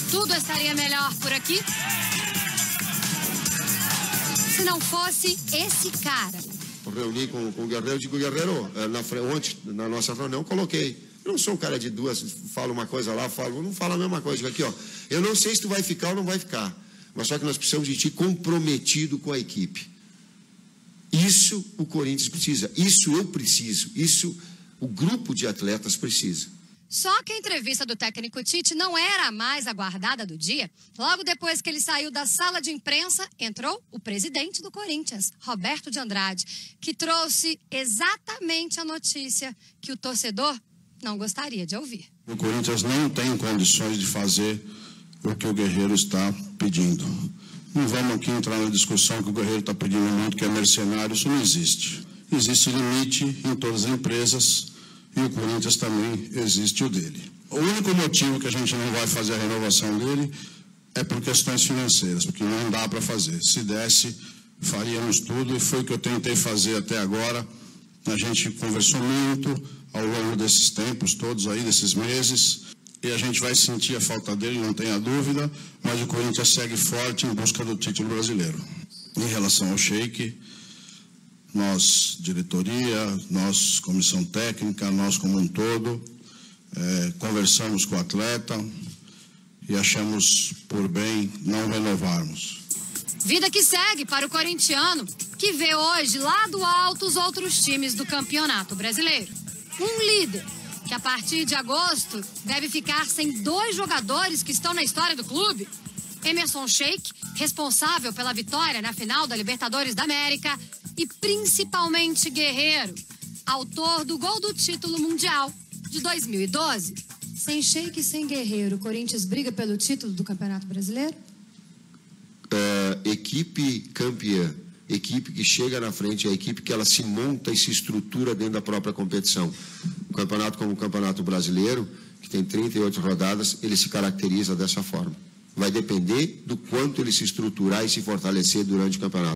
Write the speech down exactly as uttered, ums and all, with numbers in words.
tudo estaria melhor por aqui se não fosse esse cara. Eu reuni com, com o Guerreiro, digo, Guerreiro, na, ontem, na nossa reunião, coloquei. Eu não sou um cara de duas, falo uma coisa lá, falo, não falo a mesma coisa aqui, ó. Eu não sei se tu vai ficar ou não vai ficar, mas só que nós precisamos de ti comprometido com a equipe. Isso o Corinthians precisa, isso eu preciso, isso o grupo de atletas precisa. Só que a entrevista do técnico Tite não era a mais aguardada do dia. Logo depois que ele saiu da sala de imprensa, entrou o presidente do Corinthians, Roberto de Andrade, que trouxe exatamente a notícia que o torcedor não gostaria de ouvir. O Corinthians não tem condições de fazer o que o Guerreiro está pedindo. Não vamos aqui entrar na discussão que o Guerreiro está pedindo muito, que é mercenário, isso não existe. Existe limite em todas as empresas e o Corinthians também existe o dele. O único motivo que a gente não vai fazer a renovação dele é por questões financeiras, porque não dá para fazer. Se desse, faríamos tudo e foi o que eu tentei fazer até agora. A gente conversou muito ao longo desses tempos todos aí, desses meses, e a gente vai sentir a falta dele, não tenha dúvida, mas o Corinthians segue forte em busca do título brasileiro. Em relação ao Sheik, nós, diretoria, nós, comissão técnica, nós como um todo, é, conversamos com o atleta e achamos por bem não renovarmos. Vida que segue para o corintiano, que vê hoje lá do alto os outros times do Campeonato Brasileiro. Um líder que a partir de agosto deve ficar sem dois jogadores que estão na história do clube. Emerson Sheik, responsável pela vitória na final da Libertadores da América, e principalmente Guerreiro, autor do gol do título mundial de dois mil e doze. Sem Sheik e sem Guerreiro, o Corinthians briga pelo título do Campeonato Brasileiro? Uh, equipe campeã, equipe que chega na frente, é a equipe que ela se monta e se estrutura dentro da própria competição. O campeonato como o Campeonato Brasileiro, que tem trinta e oito rodadas, ele se caracteriza dessa forma. Vai depender do quanto ele se estruturar e se fortalecer durante o campeonato.